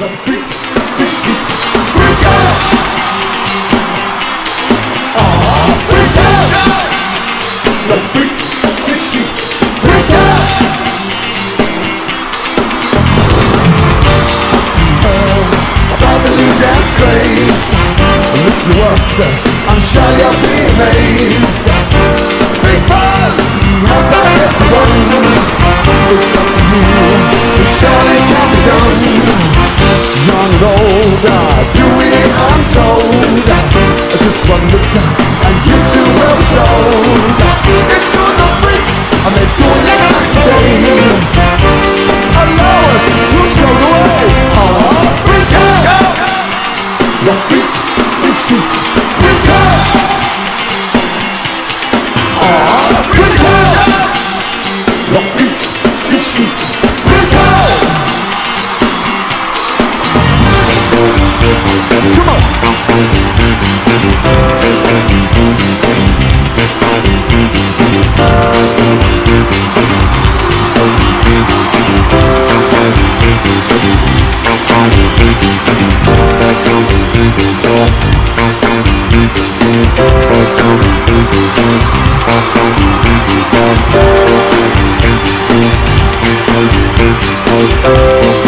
freak, c'est chic, freak out. Oh, freak out. The freak, c'est chic, freak out. About the new dance craze, Mr. Wester, I'm sure you'll be amazed. Big fun, I'm back at the one. It's up to you, it surely can be done. Young and old, do it untold. Just one look and you too will be sold. It's good to freak, and they're doing it like day. Allow us, we'll show the way. Oh, freak out! The freak, c'est chic, freak out! Oh, freak out! The freak, c'est chic, freak out! Come on! Oh,